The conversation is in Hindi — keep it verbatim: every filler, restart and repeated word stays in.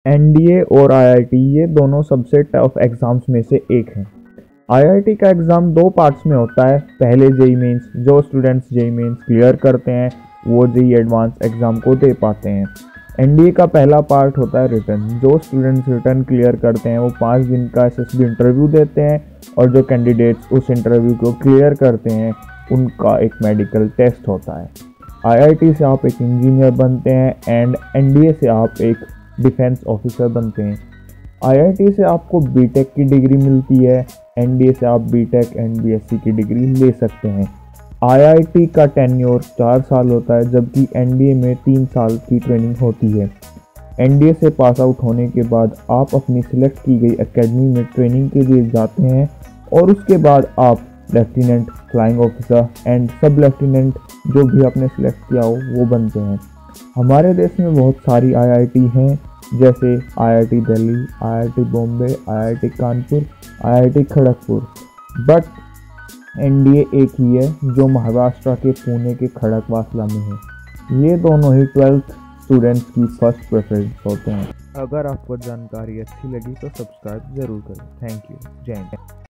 एनडीए और आईआईटी ये दोनों सबसे टफ एग्ज़ाम्स में से एक हैं। आईआईटी का एग्ज़ाम दो पार्ट्स में होता है। पहले जेईई मेंस, जो स्टूडेंट्स जेईई मेंस क्लियर करते हैं वो जेईई एडवांस एग्ज़ाम को दे पाते हैं। एनडीए का पहला पार्ट होता है रिटन। जो स्टूडेंट्स रिटन क्लियर करते हैं वो पाँच दिन का एसएसबी इंटरव्यू देते हैं, और जो कैंडिडेट्स उस इंटरव्यू को क्लियर करते हैं उनका एक मेडिकल टेस्ट होता है। आईआईटी से आप एक इंजीनियर बनते हैं एंड एनडीए से आप एक डिफेंस ऑफिसर बनते हैं। आईआईटी से आपको बीटेक की डिग्री मिलती है, एनडीए से आप बीटेक एंड बीएससी की डिग्री ले सकते हैं। आईआईटी का टेन्योर चार साल होता है, जबकि एनडीए में तीन साल की ट्रेनिंग होती है। एनडीए से पास आउट होने के बाद आप अपनी सिलेक्ट की गई एकेडमी में ट्रेनिंग के लिए जाते हैं, और उसके बाद आप lieutenant, flying officer and sub lieutenant जो भी आपने सिलेक्ट किया हो वो बनते हैं। हमारे देश में बहुत सारी आईआईटी हैं, जैसे IIT Delhi, IIT Bombay, IIT Kanpur, IIT Kharagpur. But NDA एक ही है जो महाराष्ट्र के पुणे के खड़गवासला में है। ये दोनों ही ट्वेल्थ स्टूडेंट्स की फर्स्ट प्रेफरेंस होते हैं। अगर आपको जानकारी अच्छी लगी तो सब्सक्राइब ज़रूर करें। Thank you. जय हिंद।